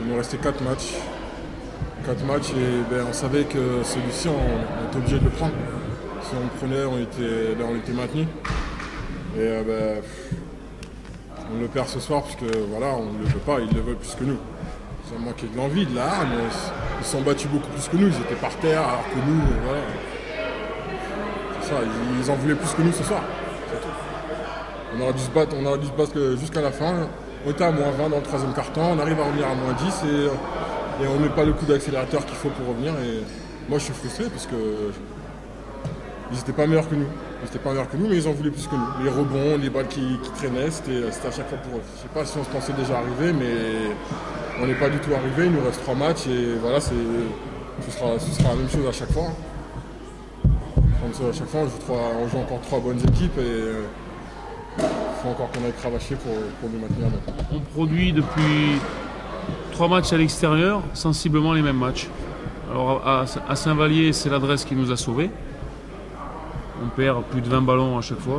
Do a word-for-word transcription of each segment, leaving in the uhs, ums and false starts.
Il nous restait quatre matchs. quatre matchs et ben, on savait que celui-ci, on, on était obligé de le prendre. Si on le prenait, on était, ben, on était maintenu. Et euh, ben, on le perd ce soir parce que voilà, on ne le veut pas, ils le veulent plus que nous. Ça manquait de l'envie, de la hargne. Ils sont battus beaucoup plus que nous, ils étaient par terre alors que nous, voilà. C'est ça, ils, ils en voulaient plus que nous ce soir. On aurait dû se battre, on aurait dû se battre jusqu'à la fin. On était à moins vingt dans le troisième quart-temps, on arrive à revenir à moins dix et, et on ne met pas le coup d'accélérateur qu'il faut pour revenir. Et moi je suis frustré parce que ils n'étaient pas meilleurs que nous. Ils n'étaient pas meilleurs que nous, mais ils en voulaient plus que nous. Les rebonds, les balles qui, qui traînaient, c'était à chaque fois pour eux. Je ne sais pas si on se pensait déjà arriver, mais on n'est pas du tout arrivé. Il nous reste trois matchs et voilà, ce sera, ce sera la même chose à chaque fois. Comme ça, à chaque fois, on joue, trois, on joue encore trois bonnes équipes et il faut encore qu'on aille cravacher pour, pour nous maintenir. On produit depuis trois matchs à l'extérieur, sensiblement les mêmes matchs. Alors à, à Saint-Vallier, c'est l'adresse qui nous a sauvés. On perd plus de vingt ballons à chaque fois.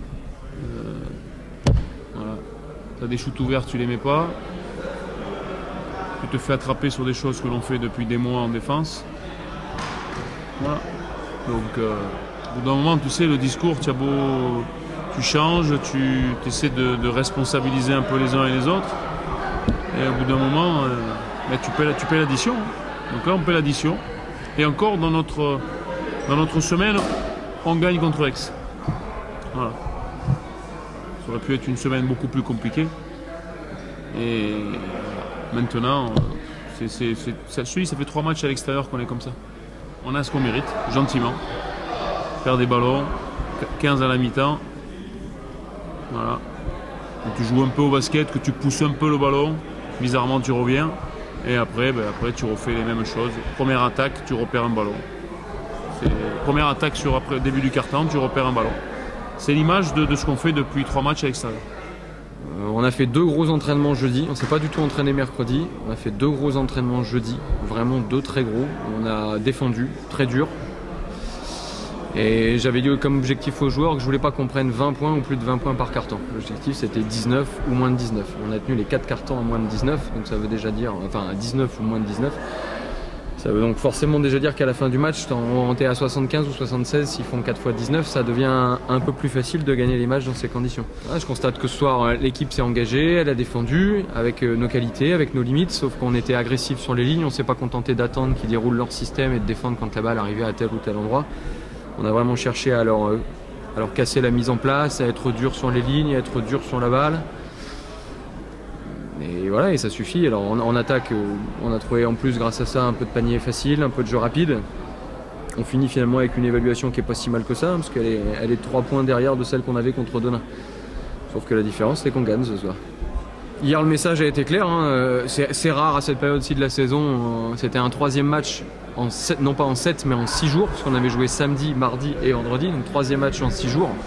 Euh, voilà. Tu as des shoots ouverts, tu les mets pas. Tu te fais attraper sur des choses que l'on fait depuis des mois en défense. Voilà. Donc euh, au bout d'un moment, tu sais, le discours, tu as beau, tu changes, tu essaies de, de responsabiliser un peu les uns et les autres. Et au bout d'un moment, euh, ben, tu paies, tu paies l'addition. Donc là, on paie l'addition. Et encore, dans notre, dans notre semaine, on gagne contre Aix. Voilà. Ça aurait pu être une semaine beaucoup plus compliquée. Et maintenant, c'est, c'est, c'est, ça, ça fait trois matchs à l'extérieur qu'on est comme ça. On a ce qu'on mérite, gentiment. Faire des ballons, quinze à la mi-temps. Voilà. Quand tu joues un peu au basket, que tu pousses un peu le ballon, bizarrement tu reviens. Et après, ben après tu refais les mêmes choses. Première attaque, tu repères un ballon. C'est première attaque sur après début du quart-temps, tu repères un ballon. C'est l'image de, de ce qu'on fait depuis trois matchs à l'extérieur. Euh, on a fait deux gros entraînements jeudi. On ne s'est pas du tout entraîné mercredi. On a fait deux gros entraînements jeudi. Vraiment deux très gros. On a défendu, très dur. Et j'avais dit comme objectif aux joueurs que je voulais pas qu'on prenne vingt points ou plus de vingt points par carton. L'objectif c'était dix-neuf ou moins de dix-neuf. On a tenu les quatre cartons à moins de dix-neuf, donc ça veut déjà dire, enfin à dix-neuf ou moins de dix-neuf. Ça veut donc forcément déjà dire qu'à la fin du match, on est à soixante-quinze ou soixante-seize, s'ils font quatre fois dix-neuf, ça devient un peu plus facile de gagner les matchs dans ces conditions. Là, je constate que ce soir, l'équipe s'est engagée, elle a défendu avec nos qualités, avec nos limites, sauf qu'on était agressif sur les lignes, on ne s'est pas contenté d'attendre qu'ils déroulent leur système et de défendre quand la balle arrivait à tel ou tel endroit. On a vraiment cherché à leur, à leur casser la mise en place, à être dur sur les lignes, à être dur sur la balle. Et voilà, et ça suffit. Alors en, en attaque, on a trouvé en plus grâce à ça un peu de panier facile, un peu de jeu rapide. On finit finalement avec une évaluation qui n'est pas si mal que ça, parce qu'elle est, elle est trois points derrière de celle qu'on avait contre Denain. Sauf que la différence, c'est qu'on gagne ce soir. Hier, le message a été clair. Hein. C'est rare à cette période-ci de la saison. C'était un troisième match, en sept, non pas en sept, mais en six jours, parce qu'on avait joué samedi, mardi et vendredi. Donc troisième match en six jours.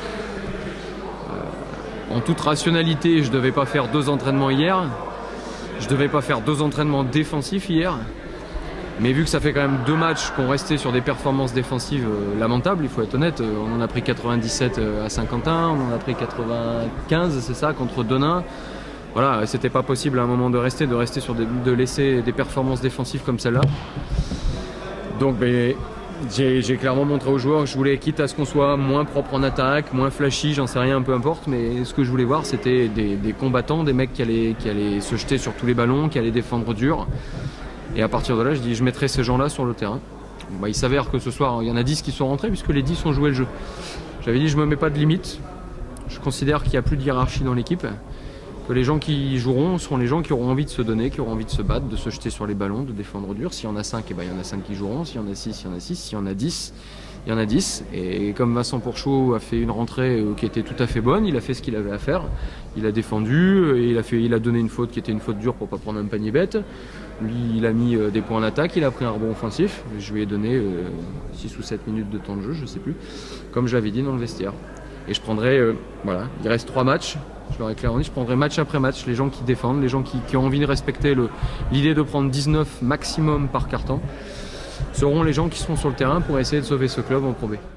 En toute rationalité, je ne devais pas faire deux entraînements hier. Je ne devais pas faire deux entraînements défensifs hier. Mais vu que ça fait quand même deux matchs qu'on restait sur des performances défensives euh, lamentables, il faut être honnête, euh, on en a pris quatre-vingt-dix-sept à Saint-Quentin, on en a pris quatre-vingt-quinze, c'est ça, contre Denain. Voilà, c'était pas possible à un moment de rester, de rester sur des, de laisser des performances défensives comme celle-là. Donc ben, j'ai clairement montré aux joueurs que je voulais, quitte à ce qu'on soit moins propre en attaque, moins flashy, j'en sais rien, peu importe, mais ce que je voulais voir c'était des, des combattants, des mecs qui allaient, qui allaient se jeter sur tous les ballons, qui allaient défendre dur. Et à partir de là, je dis je mettrai ces gens-là sur le terrain. Bon, bah, il s'avère que ce soir, il y en a dix qui sont rentrés puisque les dix ont joué le jeu. J'avais dit je me mets pas de limite, je considère qu'il n'y a plus de hiérarchie dans l'équipe. Que les gens qui joueront seront les gens qui auront envie de se donner, qui auront envie de se battre, de se jeter sur les ballons, de défendre dur. S'il y en a cinq, eh ben, il y en a cinq qui joueront. S'il y en a six, il y en a six. S'il y en a dix, il y en a dix. Et comme Vincent Pourchaud a fait une rentrée qui était tout à fait bonne, il a fait ce qu'il avait à faire. Il a défendu, et il a, fait, il a donné une faute qui était une faute dure pour ne pas prendre un panier bête. Lui, il a mis des points en attaque, il a pris un rebond offensif. Je lui ai donné six ou sept minutes de temps de jeu, je ne sais plus, comme je l'avais dit dans le vestiaire. Et je prendrai, euh, voilà, il reste trois matchs. Je leur ai clairement dit, je prendrai match après match les gens qui défendent, les gens qui, qui ont envie de respecter l'idée de prendre dix-neuf maximum par carton, seront les gens qui seront sur le terrain pour essayer de sauver ce club en Pro B.